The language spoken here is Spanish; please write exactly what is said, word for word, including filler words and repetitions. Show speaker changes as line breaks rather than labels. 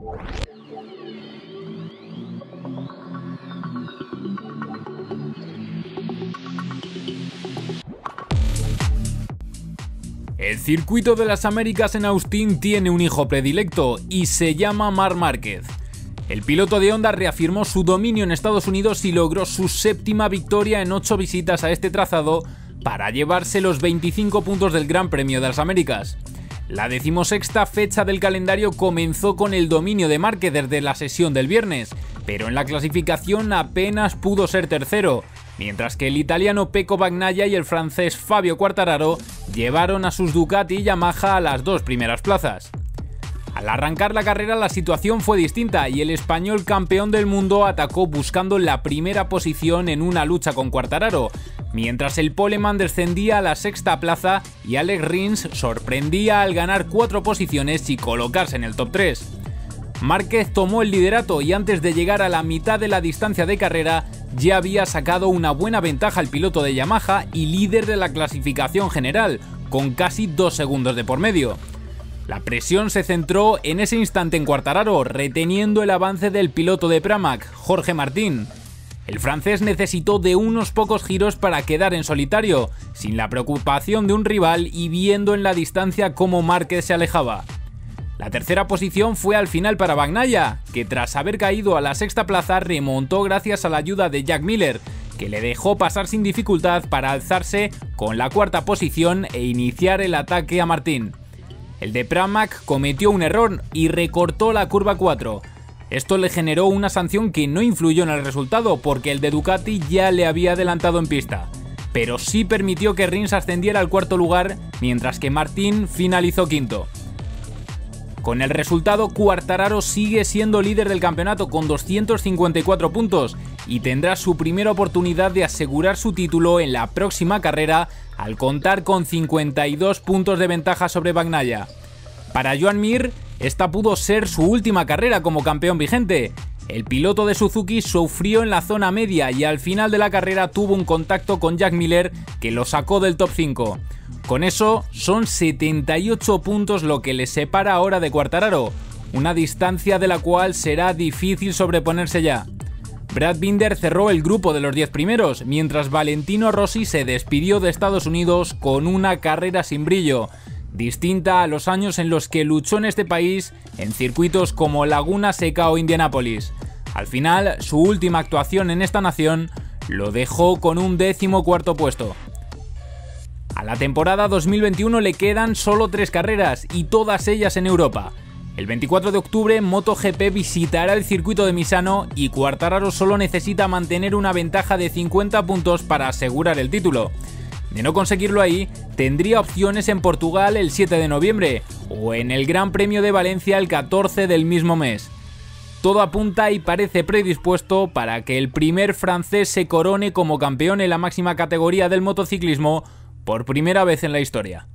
El circuito de las Américas en Austin tiene un hijo predilecto y se llama Marc Márquez. El piloto de Honda reafirmó su dominio en Estados Unidos y logró su séptima victoria en ocho visitas a este trazado para llevarse los veinticinco puntos del Gran Premio de las Américas. La decimosexta fecha del calendario comenzó con el dominio de Márquez desde la sesión del viernes, pero en la clasificación apenas pudo ser tercero, mientras que el italiano Pecco Bagnaia y el francés Fabio Quartararo llevaron a sus Ducati y Yamaha a las dos primeras plazas. Al arrancar la carrera la situación fue distinta y el español campeón del mundo atacó buscando la primera posición en una lucha con Quartararo, mientras el poleman descendía a la sexta plaza y Alex Rins sorprendía al ganar cuatro posiciones y colocarse en el top tres. Márquez tomó el liderato y antes de llegar a la mitad de la distancia de carrera ya había sacado una buena ventaja al piloto de Yamaha y líder de la clasificación general, con casi dos segundos de por medio. La presión se centró en ese instante en Quartararo, reteniendo el avance del piloto de Pramac, Jorge Martín. El francés necesitó de unos pocos giros para quedar en solitario, sin la preocupación de un rival y viendo en la distancia cómo Márquez se alejaba. La tercera posición fue al final para Bagnaia, que tras haber caído a la sexta plaza remontó gracias a la ayuda de Jack Miller, que le dejó pasar sin dificultad para alzarse con la cuarta posición e iniciar el ataque a Martín. El de Pramac cometió un error y recortó la curva cuatro. Esto le generó una sanción que no influyó en el resultado porque el de Ducati ya le había adelantado en pista, pero sí permitió que Rins ascendiera al cuarto lugar mientras que Martín finalizó quinto. Con el resultado, Quartararo sigue siendo líder del campeonato con doscientos cincuenta y cuatro puntos y tendrá su primera oportunidad de asegurar su título en la próxima carrera al contar con cincuenta y dos puntos de ventaja sobre Bagnaia. Para Joan Mir, esta pudo ser su última carrera como campeón vigente. El piloto de Suzuki sufrió en la zona media y al final de la carrera tuvo un contacto con Jack Miller que lo sacó del top cinco. Con eso son setenta y ocho puntos lo que le separa ahora de Quartararo, una distancia de la cual será difícil sobreponerse ya. Brad Binder cerró el grupo de los diez primeros, mientras Valentino Rossi se despidió de Estados Unidos con una carrera sin brillo, distinta a los años en los que luchó en este país en circuitos como Laguna Seca o Indianápolis. Al final, su última actuación en esta nación lo dejó con un décimo cuarto puesto. A la temporada dos mil veintiuno le quedan solo tres carreras y todas ellas en Europa. El veinticuatro de octubre MotoGP visitará el circuito de Misano y Quartararo solo necesita mantener una ventaja de cincuenta puntos para asegurar el título. De no conseguirlo ahí, tendría opciones en Portugal el siete de noviembre o en el Gran Premio de Valencia el catorce del mismo mes. Todo apunta y parece predispuesto para que el primer francés se corone como campeón en la máxima categoría del motociclismo por primera vez en la historia.